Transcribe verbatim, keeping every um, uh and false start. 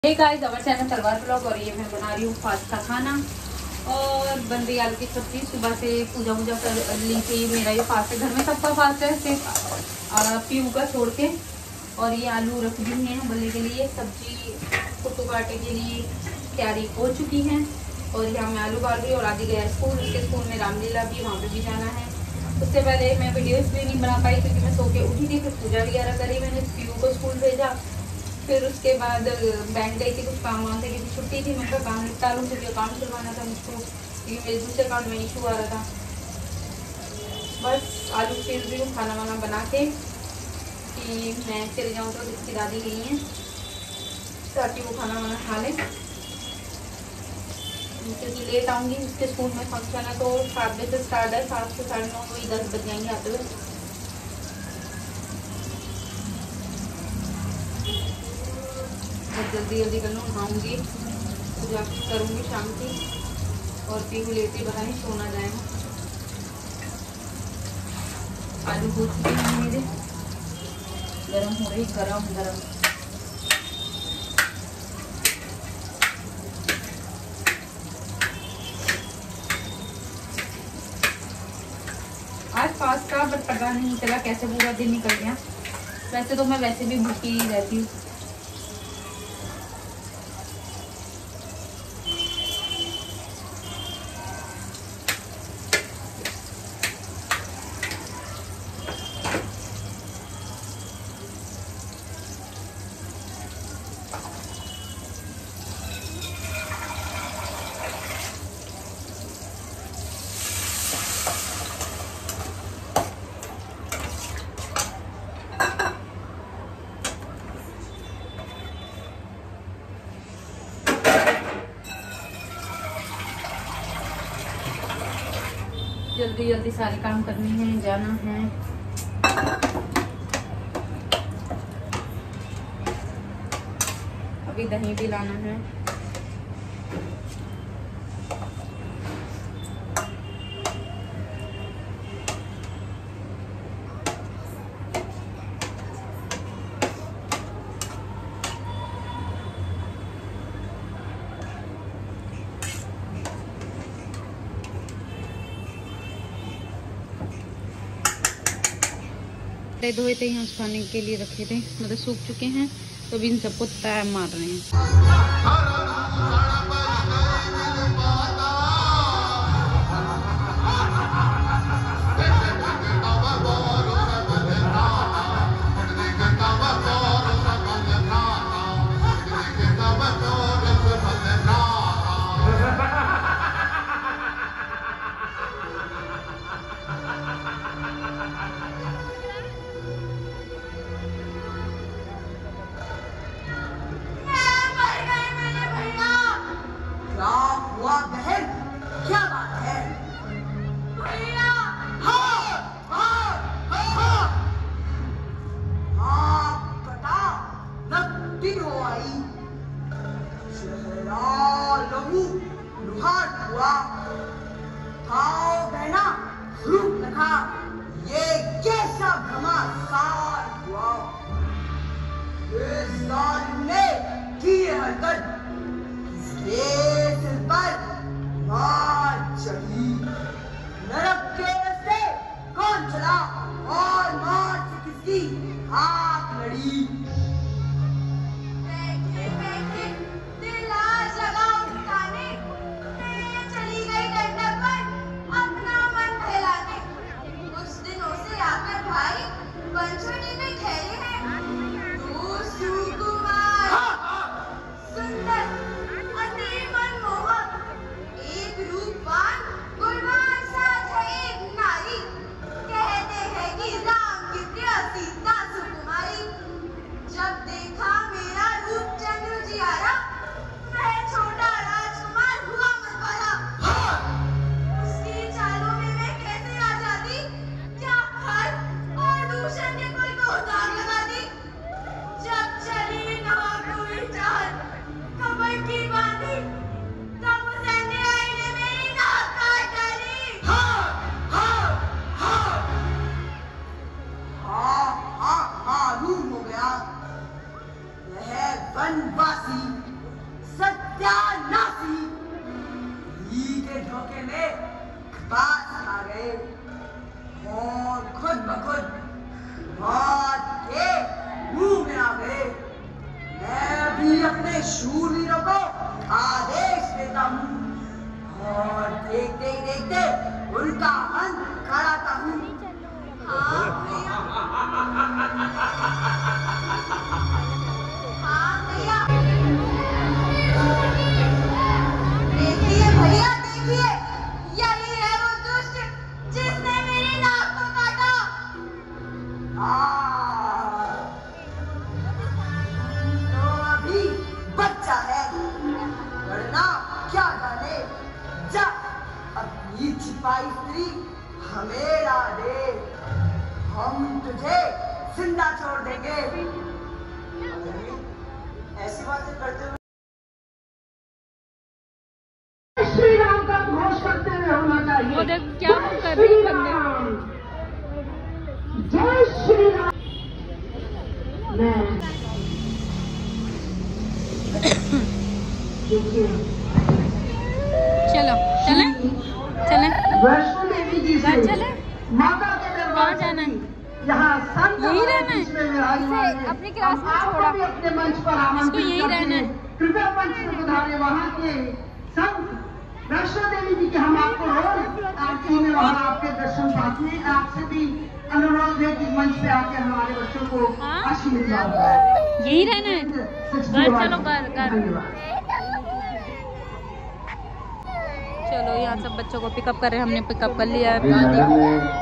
Hey guys, our channel Talwar blog. और ये मैं बना रही हूँ फास्ट का खाना और बन रही आलू की सब्जी। सुबह से पूजा वूजा कर ली थी। मेरा ये फास्ट है, घर में सबका फास्ट है सिर्फ पीयू का छोड़ के। और ये आलू रख दी हैं उबलने के लिए। सब्जी कुट्टू काटे के लिए तैयारी हो चुकी है। और यहाँ मैं आलू बाल रही हूँ और आदि गया स्कूल। उसके स्कूल में रामलीला भी, वहाँ पे भी जाना है। उससे पहले मैं वीडियोस भी नहीं बना पाई क्योंकि मैं सो के उठी थी। फिर पूजा वगैरह करी, मैंने पीयू को स्कूल भेजा। फिर उसके बाद बैंक गई थी, कुछ काम वाम थे क्योंकि छुट्टी थी। मैं काम निपटा लूँ क्योंकि अकाउंट खुलवाना था मुझको, क्योंकि मेरे दूसरे अकाउंट में इशू आ रहा था। बस आलू छील रही हूँ खाना वाना बना के कि मैं चले जाऊँ तो इसकी दादी गई हैं ताकि वो खाना वाना खा लें, क्योंकि लेट आऊँगी। उसके स्कूल में फंक्शन है तो सात बजे से स्टार्ट है, सात से साढ़े नौ वही दस बज जाएंगे आते हुए। जल्दी जल्दी कर लूँ, नहाऊँगी, पूजा करूँगी शाम की। और पीहू लेते पता नहीं सोना जाएगा। आलू हो चुके हैं मेरे, गरम हो रही, गरम गरम। आज फास्ट था बट पता नहीं चला कैसे पूरा दिन निकल गया। वैसे तो मैं वैसे भी भूखी ही रहती हूँ। जल्दी जल्दी सारे काम करने हैं, जाना है। अभी दही भी लाना है। धोए थे यहाँ सुखाने के लिए रखे थे, मतलब सूख चुके हैं तो अभी इन सबको तय मार रहे हैं। ये कैसा घमासान हुआ? इस जालिम ने की ये हरकत किसके सिर पर मार चढ़ी? नरक के रास्ते कौन चला और मार से किसकी आंख लड़ी? बैठे बैठे दिल आज लगा उठाने, मैं चली गई डंडक पर अपना मन बहलाने। कुछ दिनों से आकर भाई पंचवटी में ठहरे हैं दो सुकुमार, सुंदर, अति मनमोहक, एक रूपवान, गुणवान साथ है एक नारी। कहते हैं कि राम की प्रिय सीता सुकुमार। अपने शूरवीरों को आदेश देता हूँ और देखते ही देखते उनका अंत कराता हूँ। हाँ भैया, हाँ भैया, देखिए भैया देखिए, यही है वो दुष्ट जिसने मेरी नाक को काटा। आ, तो अभी बच्चा है, डरना क्या जाने, जा अपनी छिपाई स्त्री हमें ला दे, हम तुझे जिंदा छोड़ देंगे। ऐसी बातें करते हुए श्री राम का घोष करते हुए होना चाहिए। वो देख क्या कर रही है बंदे। जय श्री राम। मैं चलो चले चले वैष्णो देवी जी से चले माता के दरबार जाना है? यहाँ संत यही रहना है? इसमें विराजमान इसे है। अपनी क्लास में हम आपको छोड़ा। भी अपने मंच पर इसको आमंत्रित यही करते रहना हैं। है। कृपया मंच में पधारे वहाँ के संत वैष्णो देवी जी के हम आपको रोज आरती में वहाँ आपके दर्शन पाते हैं। आपसे भी अनुरोध है कि मंच पे आके हमारे बच्चों को हाँ? आशीर्वाद दें। यही रहना है? घर चलो घर घर धन्यवाद। चलो यहाँ सब बच्चों को पिकअप कर रहे हैं, हमने पिकअप कर लिया है।